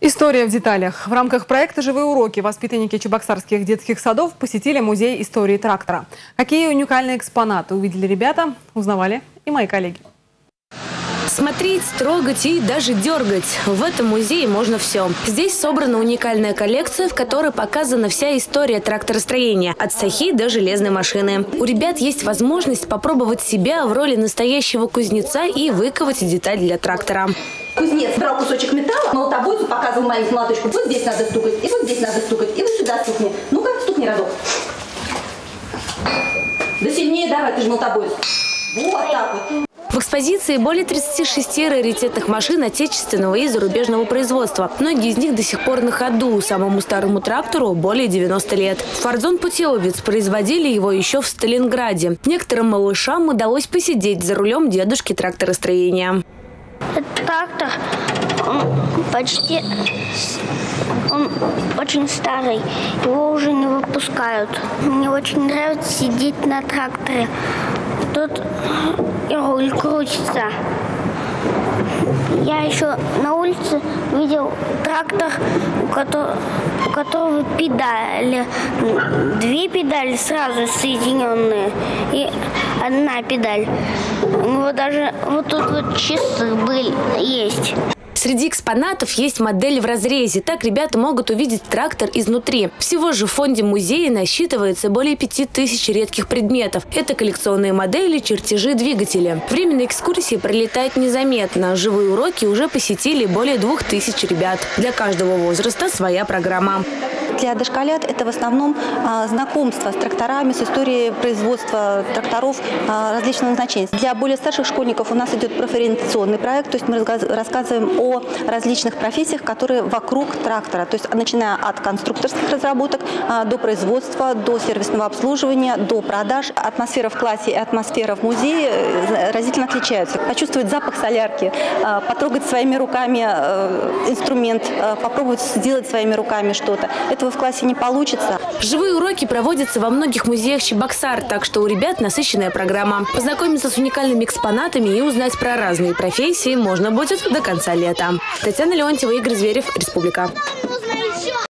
История в деталях. В рамках проекта «Живые уроки» воспитанники чебоксарских детских садов посетили музей истории трактора. Какие уникальные экспонаты увидели ребята, узнавали и мои коллеги. Смотреть, трогать и даже дергать. В этом музее можно все. Здесь собрана уникальная коллекция, в которой показана вся история тракторостроения. От сахи до железной машины. У ребят есть возможность попробовать себя в роли настоящего кузнеца и выковать деталь для трактора. Кузнец брал кусочек металла, молотобойцу показывал маленькую молоточку. Вот здесь надо стукать, и вот здесь надо стукать, и вот сюда стукни. Ну-ка, стукни разок. Да сильнее давай, ты же молотобойц. Вот так вот. В экспозиции более 36 раритетных машин отечественного и зарубежного производства. Многие из них до сих пор на ходу. Самому старому трактору более 90 лет. Фордзон Путиловец производили его еще в Сталинграде. Некоторым малышам удалось посидеть за рулем дедушки тракторостроения. Этот трактор, он очень старый, его уже не выпускают. Мне очень нравится сидеть на тракторе. Тут и руль крутится. Я еще на улице видел трактор, у которого педали. Две педали сразу соединенные и одна педаль. У него даже вот тут вот часы есть. Среди экспонатов есть модель в разрезе. Так ребята могут увидеть трактор изнутри. Всего же в фонде музея насчитывается более 5000 редких предметов. Это коллекционные модели, чертежи, двигатели. Время на экскурсии пролетает незаметно. Живые уроки уже посетили более 2000 ребят. Для каждого возраста своя программа. Для дошколят это в основном знакомство с тракторами, с историей производства тракторов различного назначения. Для более старших школьников у нас идет профориентационный проект, то есть мы рассказываем о различных профессиях, которые вокруг трактора, то есть начиная от конструкторских разработок до производства, до сервисного обслуживания, до продаж. Атмосфера в классе и атмосфера в музее разительно отличаются. Почувствовать запах солярки, потрогать своими руками инструмент, попробовать сделать своими руками что-то. Этого в классе не получится. Живые уроки проводятся во многих музеях Чебоксар, так что у ребят насыщенная программа. Познакомиться с уникальными экспонатами и узнать про разные профессии можно будет до конца лета. Татьяна Леонтьева, Игорь Зверев, Республика.